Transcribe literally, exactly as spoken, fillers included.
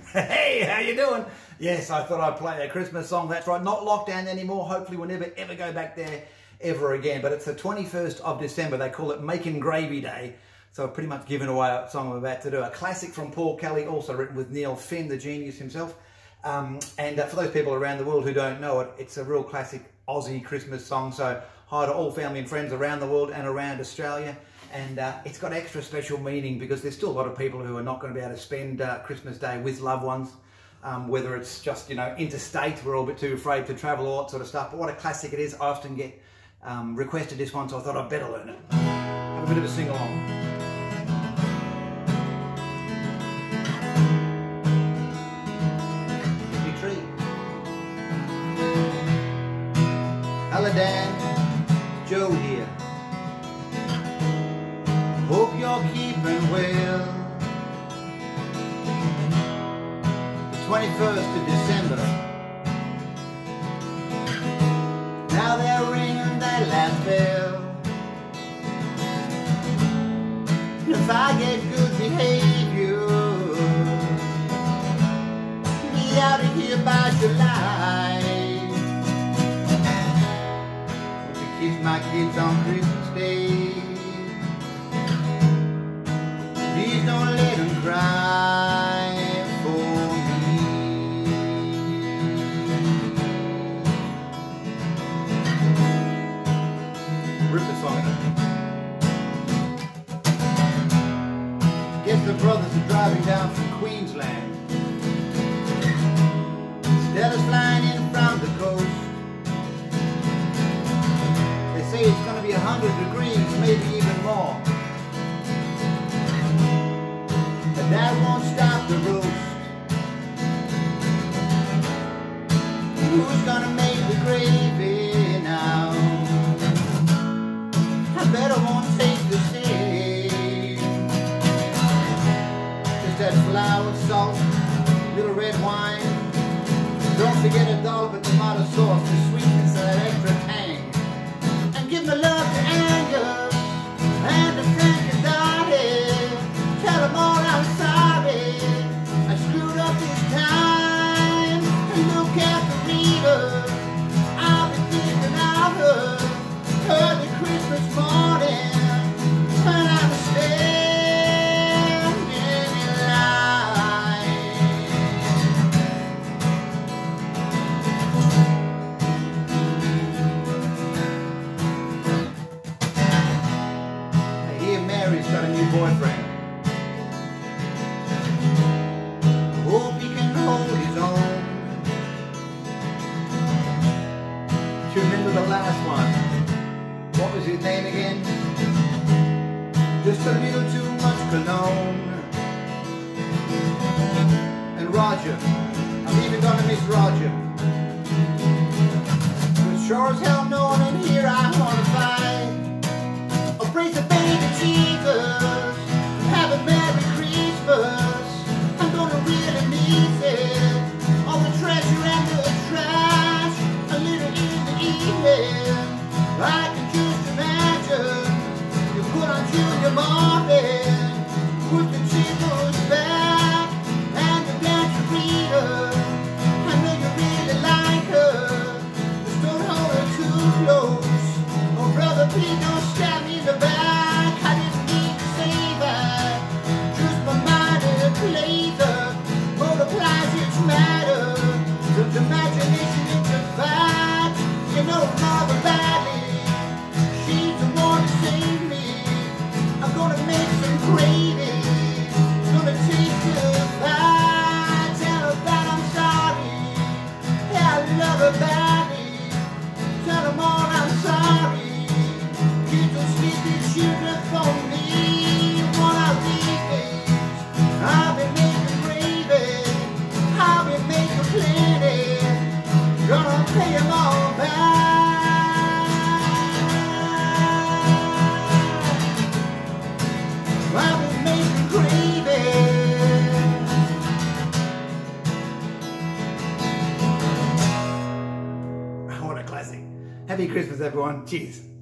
Hey, how you doing? Yes, I thought I'd play a Christmas song. That's right, not locked down anymore. Hopefully we'll never ever go back there ever again. But it's the twenty-first of December. They call it Making Gravy Day. So I've pretty much given away a song I'm about to do. A classic from Paul Kelly, also written with Neil Finn, the genius himself. Um, and uh, for those people around the world who don't know it, it's a real classic Aussie Christmas song. So hi to all family and friends around the world and around Australia. And uh, it's got extra special meaning because there's still a lot of people who are not going to be able to spend uh, Christmas Day with loved ones. Um, whether it's just, you know, interstate, we're all a bit too afraid to travel, all that sort of stuff. But what a classic it is. I often get um, requested this one, so I thought I'd better learn it. Have a bit of a sing-along. Tree. Hello Dan, Joe here. Hope you're keeping well. twenty-first of December. Now they're ringing that last bell. If I get good behavior, be out of here by July. To kiss my kids on Christmas Day. Please don't let them cry for me. Rip the song in. Guess the brothers are driving down from Queensland. Instead of flying in from the coast, they say it's going to be a hundred degrees, maybe even more. But that won't stop the roast. Who's gonna make the gravy now? I bet I won't take the same. Just that flour, salt, little red wine. Don't forget a dollop of tomato sauce to sweetness and that extra tang. And give my love to Angus and to Frank and Dottie. Tell them all I'm sorry. I screwed up this time. And look at the reader. I'll be thinking of her early Christmas morning when I'm standing in line. I hear Mary's got a new boyfriend. Hope he can hold his own. Do you remember the last one? What was his name again? Just a little too much cologne. And Roger, I'm even gonna miss Roger. But sure as hell no one in here I wanna fight. Oh, praise the baby Jesus. Have a Merry Christmas. I'm gonna really miss it. All the treasure and the trash. A little in the evening. I can just imagine you put on Junior Marvin, put the jingles back and the dance reader. I know you really like her. Just don't hold her too close. Oh brother, please don't stab me in the back. I didn't mean to say that. Just my mind it plays up, multiplies each matter. Turns imagination into fact. You know Mother badly. She's the one to save me. I'm gonna make some gravy. Gonna taste the pie. Tell her that I'm sorry. Yeah, I love her badly. Tell them all I'm sorry. Keep those sleepy children for me. One of these days I'll be making gravy. I'll be making plenty. Gonna pay them all back. I'll be making gravy. What a classic. Happy Christmas, everyone. Cheers.